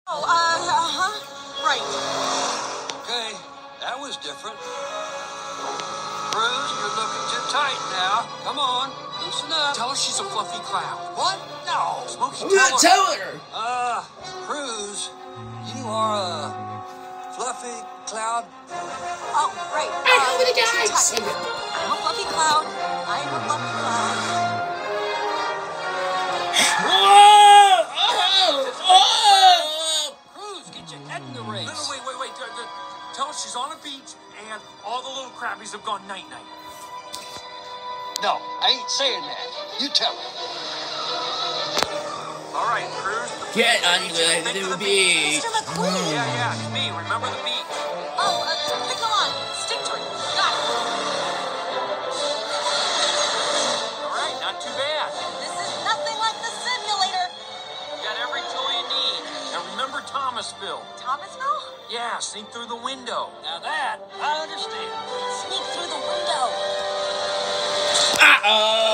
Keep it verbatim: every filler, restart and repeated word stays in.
Oh, uh, uh-huh. Right. Okay, that was different. Cruz, you're looking too tight now. Come on, loosen up. Tell her she's a fluffy cloud. What? No. Smokey, I'm not tell telling her. Uh, Cruz, you are a fluffy cloud. Oh, right. I know Uh, the too guys. tight. I'm a fluffy cloud. I'm a fluffy cloud. Whoa! Oh! Oh! Cruz, get your head in the race. No, no, wait, wait, wait. D- d- Tell her she's on a beach and all the little crabbies have gone night-night. No, I ain't saying that. You tell her. All right, Cruz. Get on with the beach. Mister McQueen. Yeah, yeah, it's me. Remember the beach. Oh, uh, pick the line. Stick to it. Got it. All right, not too bad. This is nothing like the simulator. You got every tool you need. Now remember Thomasville. Thomasville? Yeah, sneak through the window. Now that, I understand. Sneak through the window. Uh-oh.